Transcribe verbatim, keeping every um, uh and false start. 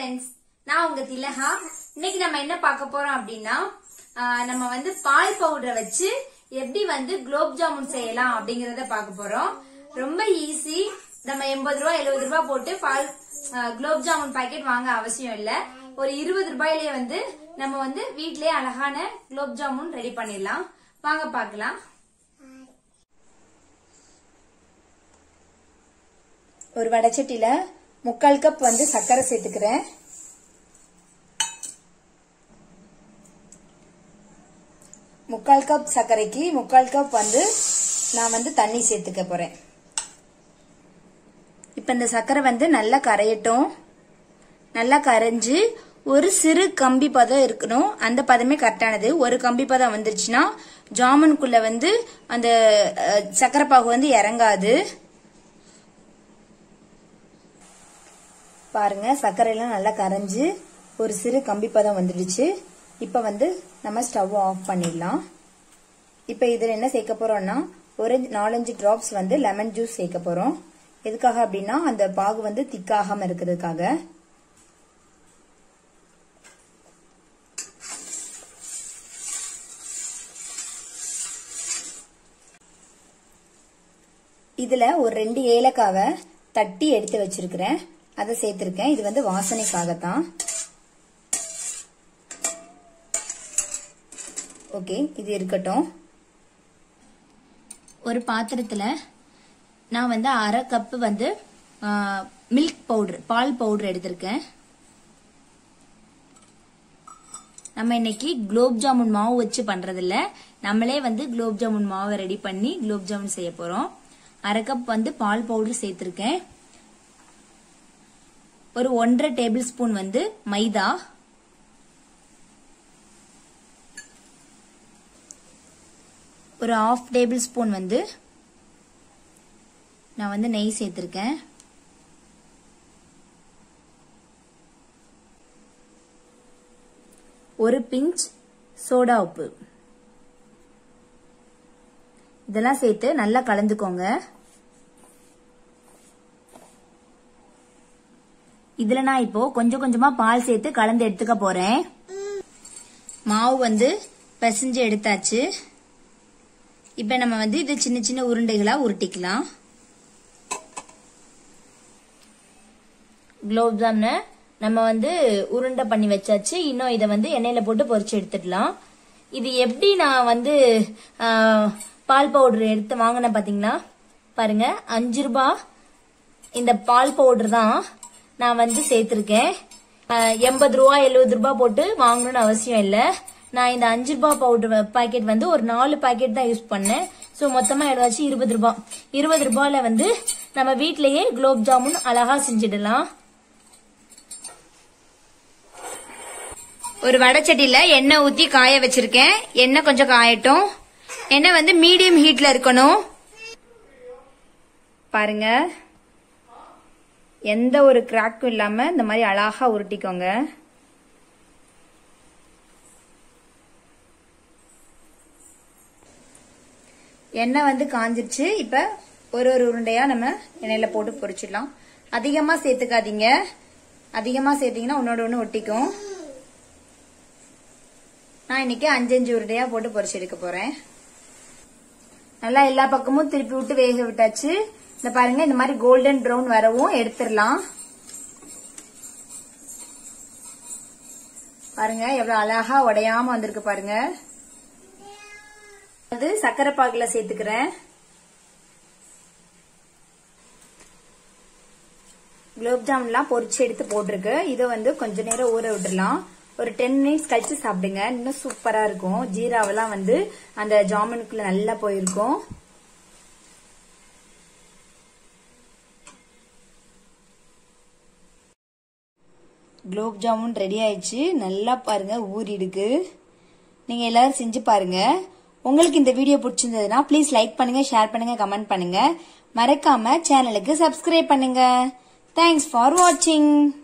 Friends, நான் உங்க திலகா. இன்னைக்கு நம்ம என்ன பார்க்க போறோம் அப்படின்னா, நம்ம வந்து பால் பவுடரை வச்சு எப்படி வந்து குலோப் ஜாமுன் செய்யலாம் அப்படிங்கறத பார்க்க போறோம். ரொம்ப ஈஸி. நம்ம எண்பது ரூபாய் எழுபது ரூபாய் போட்டு பால் குலோப் ஜாமுன் பாக்கெட் வாங்க அவசியம் இல்ல. ஒரு இருபது ரூபாயிலேயே வந்து நம்ம வந்து வீட்லயே அழகான குலோப் ஜாமுன் ரெடி பண்ணிடலாம். வாங்க பார்க்கலாம். ஒரு வடைச்சட்டில முக்கால் கப் வந்து சர்க்கரை சேர்த்துக்கிறேன். முக்கால் கப் சர்க்கரைக்கு முக்கால் கப் வந்து நான் வந்து தண்ணி சேர்த்துக்க போறேன். இப்ப இந்த சர்க்கரை வந்து நல்லா கரையட்டும். நல்லா கரைஞ்சு ஒரு சிறு கம்பி பதம் இருக்கணும். அந்த பதமே கரெக்டானது. ஒரு கம்பி பதம் வந்துருச்சுன்னா ஜாமுனுக்குள்ள வந்து அந்த சர்க்கரை பாகு வந்து இறங்காது. பாருங்க, சர்க்கரை எல்லாம் நல்லா கரைஞ்சு ஒரு சிறு கம்பி பதம் வந்துடுச்சு. இப்ப வந்து நம்ம ஸ்டவ் ஆஃப் பண்ணிடலாம். இப்ப இதுல என்ன சேர்க்க போறோம்னா, ஒரு நாலஞ்சு டிராப்ஸ் வந்து லெமன் ஜூஸ் சேர்க்க போறோம். எதுக்காக அப்படின்னா அந்த பாகு வந்து திக்காகாம இருக்கிறதுக்காக. இதுல ஒரு ரெண்டு ஏலக்காவை தட்டி எடுத்து வச்சிருக்கிறேன். அதை சேர்த்திருக்கேன். இது வந்து வாசனைக்காகத்தான். ஓகே, இது இருக்கட்டும். ஒரு பாத்திரத்துல நான் வந்து அரை கப்பு வந்து மில்க் பவுடர், பால் பவுடர் எடுத்திருக்கேன். நம்ம இன்னைக்கு குலோப் ஜாமுன் மாவு வச்சு பண்றது இல்ல, நம்மளே வந்து குலோப் ஜாமுன் மாவை ரெடி பண்ணி குலோப் ஜாமுன் செய்ய போறோம். அரை கப் வந்து பால் பவுடர் சேர்த்திருக்கேன். ஒரு ஒன்றரை டேபிள் ஸ்பூன் வந்து மைதா, ஒரு ஹாஃப் டேபிள் ஸ்பூன் வந்து நான் வந்து நெய் சேர்த்திருக்கேன். ஒரு பிஞ்ச் சோடா உப்பு. இதெல்லாம் சேர்த்து நல்லா கலந்துக்கோங்க. இதுல நான் இப்போ கொஞ்சம் கொஞ்சமா பால் சேர்த்து கலந்து எடுத்துக்க போறேன். மாவு வந்து பிசைஞ்சு எடுத்தாச்சு. இப்ப நம்ம வந்து இது சின்ன சின்ன உருண்டைகளா உருட்டிக்கலாம். குலோப் ஜாமுனை நம்ம வந்து உருண்டை பண்ணி வச்சாச்சு. இன்னும் இதை வந்து எண்ணெயில போட்டு பொரிச்சு எடுத்துடலாம். இது எப்படி நான் வந்து பால் பவுடர் எடுத்து வாங்கினேன் பாத்தீங்களா? பாருங்க, அஞ்சு ரூபாய் இந்த பால் பவுடர் தான் நான் வந்து சேர்த்திருக்கேன். எண்பது ரூபாய் எழுபது ரூபாய் போட்டு வாங்கணும்னு அவசியம் இல்ல. நான் இந்த அஞ்சு ரூபாய் பவுடர் பாக்கெட் வந்து ஒரு நாலு பாக்கெட் தான் யூஸ் பண்ணேன். சோ மொத்தமா எவ்வளவு இருபது ரூபாய். இருபது ரூபாயில வந்து நம்ம வீட்லயே குலோப் ஜாமுன் அழகா செஞ்சிடலாம். ஒரு வடைச்சட்டியில எண்ணெய் ஊத்தி காய வச்சிருக்கேன். எண்ணெய் கொஞ்சம் காயட்டும். எண்ணெய் வந்து மீடியம் ஹீட்ல இருக்கணும். பாருங்க, எந்த ஒரு கிராக்கும் இல்லாம இந்த மாதிரி அழகா உருட்டிக்கோங்க. எண்ணெய் வந்து காஞ்சிருச்சு. இப்ப ஒரு ஒரு உருண்டையா நம்ம எண்ணெயில போட்டு பொரிச்சிடலாம். அதிகமா சேர்த்துக்காதீங்க. அதிகமா சேர்த்தீங்கன்னா உன்னோட ஒண்ணு ஒட்டிக்கும். நான் இன்னைக்கு அஞ்சு அஞ்சு உருண்டையா போட்டு பொரிச்சு எடுக்க போறேன். நல்லா எல்லா பக்கமும் திருப்பி விட்டு வேக விட்டாச்சு. இந்த பாருங்க, இந்த மாதிரி கோல்டன் பிரவுன் வரவும் எடுத்துடலாம். பாருங்க எவ்வளவு அழகா உடையாம வந்திருக்கு பாருங்க. அது சர்க்கரை பாகுல சேர்த்துக்கிறேன். குலோப் ஜாமுன் எல்லாம் பொரிச்சு எடுத்து போட்டிருக்கு. இதை வந்து கொஞ்ச நேரம் ஊற விட்டுடலாம். ஒரு டென் மினிட்ஸ் கழிச்சு சாப்பிடுங்க. இன்னும் சூப்பரா இருக்கும். ஜீராவெல்லாம் வந்து அந்த ஜாமுனுக்குள்ள நல்லா போயிருக்கும். குலோப் ஜாமுன் ரெடி ஆயிடுச்சு. நல்லா பாருங்க, ஊறிடுக்கு. நீங்க எல்லாரும் செஞ்சு பாருங்க. உங்களுக்கு இந்த வீடியோ பிடிச்சிருந்ததுன்னா ப்ளீஸ் லைக் பண்ணுங்க, ஷேர் பண்ணுங்க, கமெண்ட் பண்ணுங்க. மறக்காம சேனலுக்கு சப்ஸ்கிரைப் பண்ணுங்க. தேங்க்ஸ் ஃபார் வாட்சிங்.